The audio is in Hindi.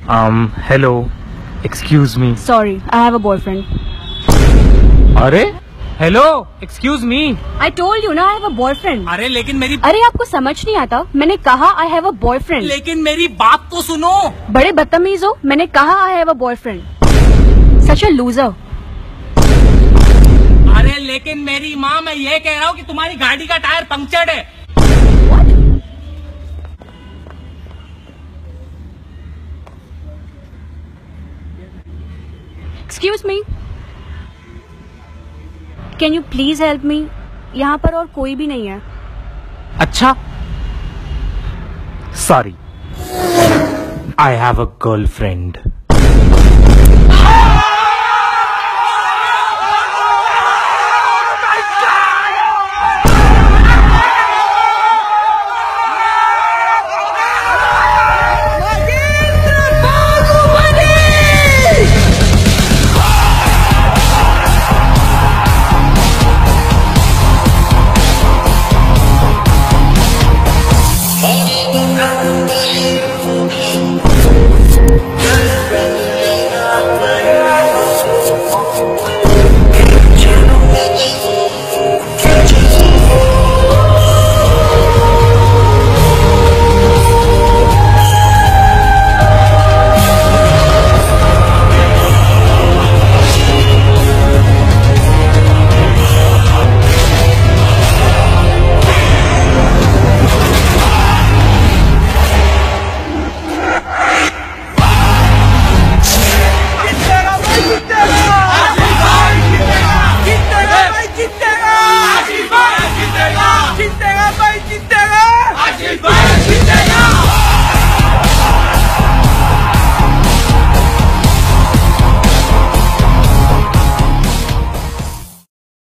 Hello, excuse me. Sorry, I have a boyfriend. अरे hello, excuse me. I told you ना, I have a boyfriend. अरे लेकिन मेरी अरे आपको समझ नहीं आता? मैंने कहा I have a boyfriend. लेकिन मेरी बात तो सुनो। बड़े बदतमीज हो। मैंने कहा I have a boyfriend. Such a loser. अरे लेकिन मेरी माँ, मैं ये कह रहा हूँ कि तुम्हारी गाड़ी का टायर पंक्चर्ड है। Excuse me. Can you please help me? यहाँ पर और कोई भी नहीं है। अच्छा, sorry, I have a girlfriend.